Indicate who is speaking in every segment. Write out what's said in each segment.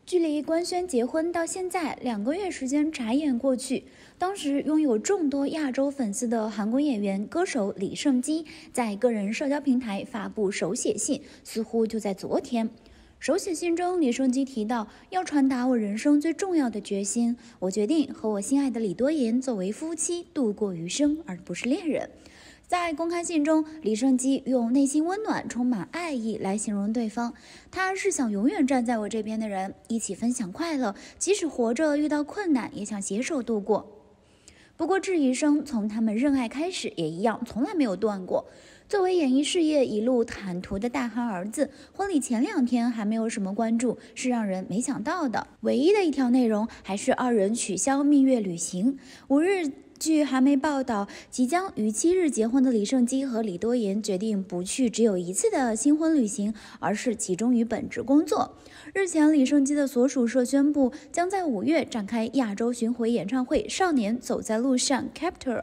Speaker 1: 距离官宣结婚到现在2个月时间眨眼过去，当时拥有众多亚洲粉丝的韩国演员歌手李胜基在个人社交平台发布手写信，似乎就在昨天。手写信中，李胜基提到要传达我人生最重要的决心，我决定和我心爱的李多妍作为夫妻度过余生，而不是恋人。在公开信中，李胜基用内心温暖、充满爱意来形容对方。他是想永远站在我这边的人，一起分享快乐，即使活着遇到困难，也想携手度过。不过质疑声从他们认爱开始也一样，从来没有断过。作为演艺事业一路坦途的大韩儿子，婚礼前2天还没有什么关注，是让人没想到的。唯一的一条内容还是2人取消蜜月旅行。5日。据韩媒报道，即将于7日结婚的李胜基和李多妍决定不去只有1次的新婚旅行，而是集中于本职工作。日前，李胜基的所属社宣布，将在5月展开亚洲巡回演唱会《少年走在路上 Chapter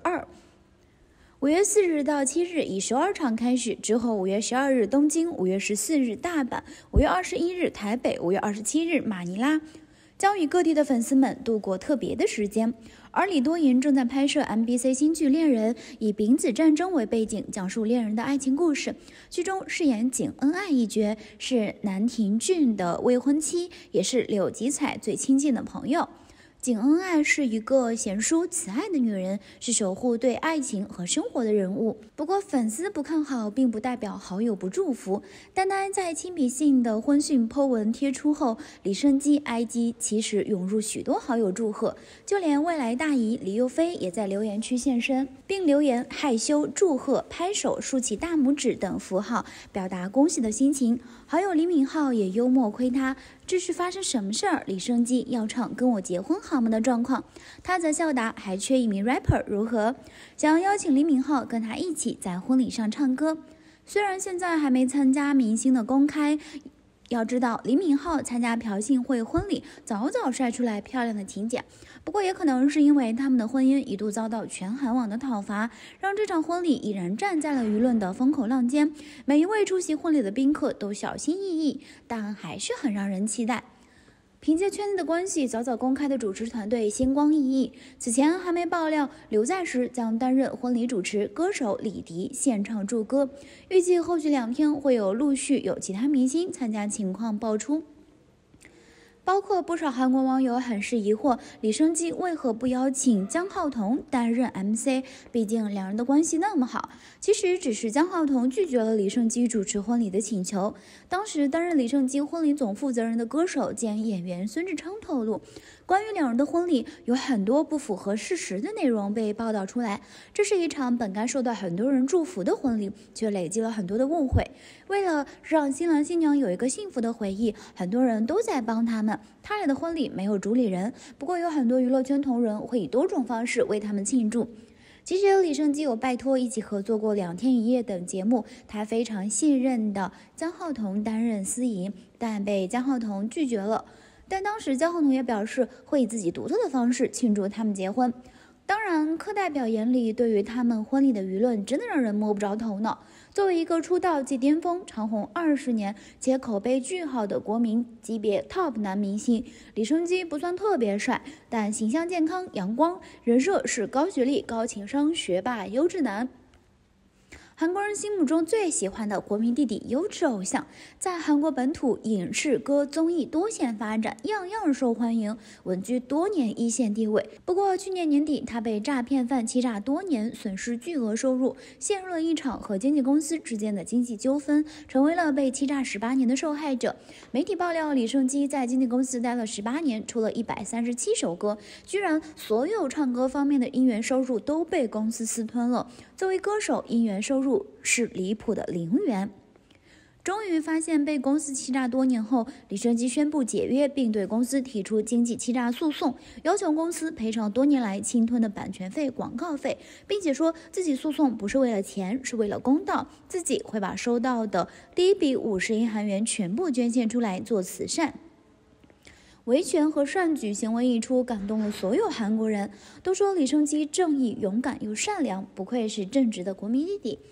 Speaker 1: 2》。5月4日到7日以12场开始，之后5月12日东京，5月14日大阪，5月21日台北，5月27日马尼拉。将与各地的粉丝们度过特别的时间，而李多妍正在拍摄 MBC 新剧《恋人》，以丙子战争为背景，讲述恋人的爱情故事。剧中饰演景恩爱一角，是南廷俊的未婚妻，也是柳吉彩最亲近的朋友。景恩爱是一个贤淑慈爱的女人，是守护对爱情和生活的人物。不过粉丝不看好，并不代表好友不祝福。单单在亲笔信的婚讯 po 文贴出后，李胜基 IG 其实涌入许多好友祝贺，就连未来大姨李幼菲也在留言区现身，并留言害羞、祝贺、拍手、竖起大拇指等符号，表达恭喜的心情。好友李敏镐也幽默亏他，这是发生什么事儿？李胜基要唱跟我结婚好吗的状况，他则笑答还缺一名 rapper 如何？想要邀请李敏镐跟他一起在婚礼上唱歌。虽然现在还没参加明星的公开，要知道李敏镐参加朴信惠婚礼早早晒出来漂亮的请柬，不过也可能是因为他们的婚姻一度遭到全韩网的讨伐，让这场婚礼已然站在了舆论的风口浪尖。每一位出席婚礼的宾客都小心翼翼，但还是很让人期待。凭借圈子的关系，早早公开的主持团队星光熠熠。此前还没爆料刘在石将担任婚礼主持，歌手李迪献唱祝歌。预计后续2天会陆续有其他明星参加情况爆出。包括不少韩国网友很是疑惑，李胜基为何不邀请姜浩彤担任 MC？ 毕竟2人的关系那么好。其实只是姜浩彤拒绝了李胜基主持婚礼的请求。当时担任李胜基婚礼总负责人的歌手兼演员孙志昌透露，关于2人的婚礼有很多不符合事实的内容被报道出来，这是一场本该受到很多人祝福的婚礼，却累积了很多的误会。为了让新郎新娘有一个幸福的回忆，很多人都在帮他们。他俩的婚礼没有主理人，不过有很多娱乐圈同仁会以多种方式为他们庆祝。其实李胜基有拜托一起合作过《2天1夜》等节目，他非常信任的姜浩彤担任司仪，但被姜浩彤拒绝了。但当时姜浩彤也表示会以自己独特的方式庆祝他们结婚。当然，课代表眼里对于他们婚礼的舆论真的让人摸不着头脑。作为一个出道即巅峰、长红20年且口碑巨好的国民级别 TOP 男明星，李胜基不算特别帅，但形象健康、阳光，人设是高学历、高情商、学霸、优质男。韩国人心目中最喜欢的国民弟弟、优质偶像，在韩国本土影视歌综艺多线发展，样样受欢迎，稳居多年1线地位。不过去年年底，他被诈骗犯欺诈多年，损失巨额收入，陷入了一场和经纪公司之间的经济纠纷，成为了被欺诈18年的受害者。媒体爆料，李胜基在经纪公司待了18年，出了137首歌，居然所有唱歌方面的音源收入都被公司私吞了。作为歌手，音源收入是离谱的0元。终于发现被公司欺诈多年后，李胜基宣布解约，并对公司提出经济欺诈诉讼，要求公司赔偿多年来侵吞的版权费、广告费，并且说自己诉讼不是为了钱，是为了公道，自己会把收到的第一笔50亿韩元全部捐献出来做慈善。维权和善举行为一出，感动了所有韩国人，都说李胜基正义、勇敢又善良，不愧是正直的国民弟弟。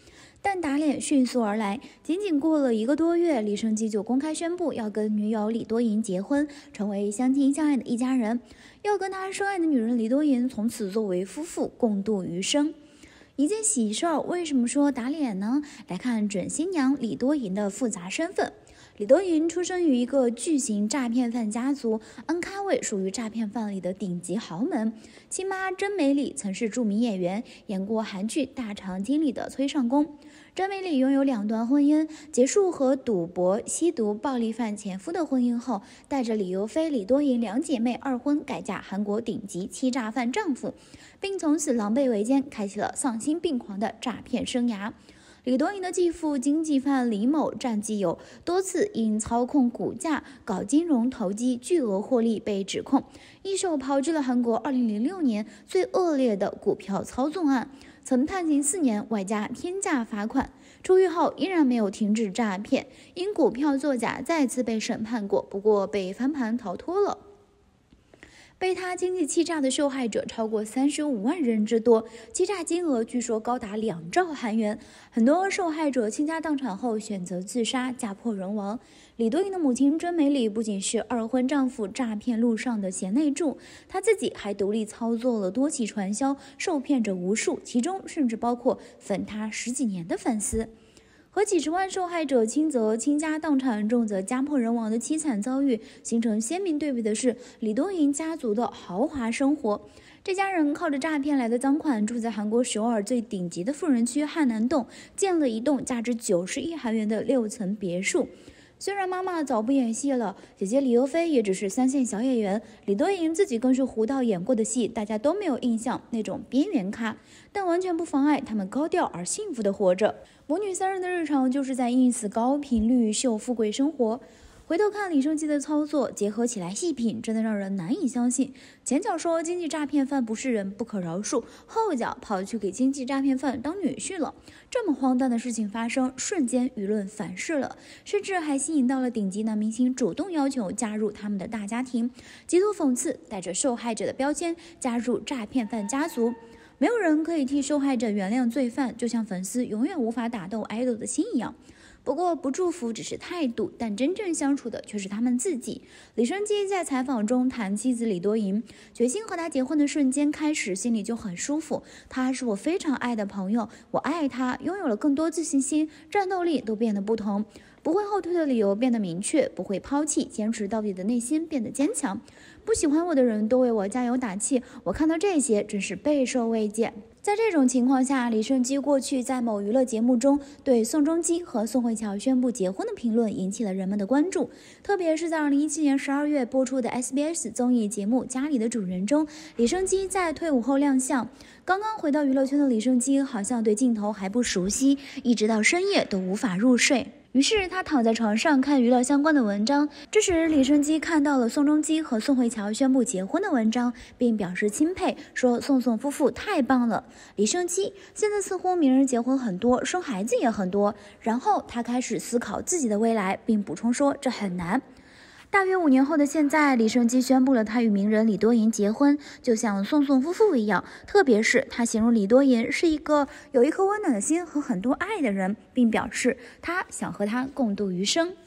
Speaker 1: 但打脸迅速而来，仅仅过了1个多月，李胜基就公开宣布要跟女友李多银结婚，成为相亲相爱的一家人，要跟他深爱的女人李多银从此作为夫妇共度余生。一件喜事儿，为什么说打脸呢？来看准新娘李多银的复杂身份。李多银出生于一个巨型诈骗犯家族，恩咖位属于诈骗犯里的顶级豪门。亲妈甄美里曾是著名演员，演过韩剧《大长今》里的崔尚宫。甄美里拥有2段婚姻，结束和赌博、吸毒、暴力犯前夫的婚姻后，带着李由菲、李多银2姐妹二婚，改嫁韩国顶级欺诈犯丈夫，并从此狼狈为奸，开启了丧心病狂的诈骗生涯。李多银的继父经济犯李某战绩有多次因操控股价、搞金融投机巨额获利被指控，一手炮制了韩国2006年最恶劣的股票操纵案，曾判刑4年，外加天价罚款。出狱后依然没有停止诈骗，因股票作假再次被审判过，不过被翻盘逃脱了。被他经济欺诈的受害者超过35万人之多，欺诈金额据说高达2兆韩元。很多受害者倾家荡产后选择自杀，家破人亡。李多银的母亲甄美里不仅是二婚丈夫诈骗路上的贤内助，她自己还独立操作了多起传销，受骗者无数，其中甚至包括粉她10几年的粉丝。和几十万受害者轻则倾家荡产，重则家破人亡的凄惨遭遇，形成鲜明对比的是李多银家族的豪华生活。这家人靠着诈骗来的赃款，住在韩国首尔最顶级的富人区汉南洞，建了一栋价值90亿韩元的6层别墅。虽然妈妈早不演戏了，姐姐李由菲也只是3线小演员，李多银自己更是糊到演过的戏大家都没有印象，那种边缘咖，但完全不妨碍他们高调而幸福的活着。母女3人的日常就是在ins高频率秀富贵生活。回头看李胜基的操作，结合起来细品，真的让人难以相信。前脚说经济诈骗犯不是人，不可饶恕，后脚跑去给经济诈骗犯当女婿了。这么荒诞的事情发生，瞬间舆论反噬了，甚至还吸引到了顶级男明星主动要求加入他们的大家庭，极度讽刺，带着受害者的标签加入诈骗犯家族。没有人可以替受害者原谅罪犯，就像粉丝永远无法打动爱豆的心一样。不过不祝福只是态度，但真正相处的却是他们自己。李胜基在采访中谈妻子李多银，决心和她结婚的瞬间开始，心里就很舒服。她是我非常爱的朋友，我爱她，拥有了更多自信心，战斗力都变得不同，不会后退的理由变得明确，不会抛弃坚持到底的内心变得坚强。不喜欢我的人都为我加油打气，我看到这些真是备受慰藉。在这种情况下，李胜基过去在某娱乐节目中对宋仲基和宋慧乔宣布结婚的评论引起了人们的关注，特别是在2017年12月播出的 SBS 综艺节目《家里的主人》中，李胜基在退伍后亮相。刚刚回到娱乐圈的李胜基好像对镜头还不熟悉，一直到深夜都无法入睡。于是他躺在床上看娱乐相关的文章，这时李胜基看到了宋仲基和宋慧乔宣布结婚的文章，并表示钦佩，说宋夫妇太棒了。李胜基现在似乎名人结婚很多，生孩子也很多，然后他开始思考自己的未来，并补充说这很难。大约5年后的现在，李胜基宣布了他与名人李多银结婚，就像宋夫妇一样。特别是他形容李多银是一个有一颗温暖的心和很多爱的人，并表示他想和他共度余生。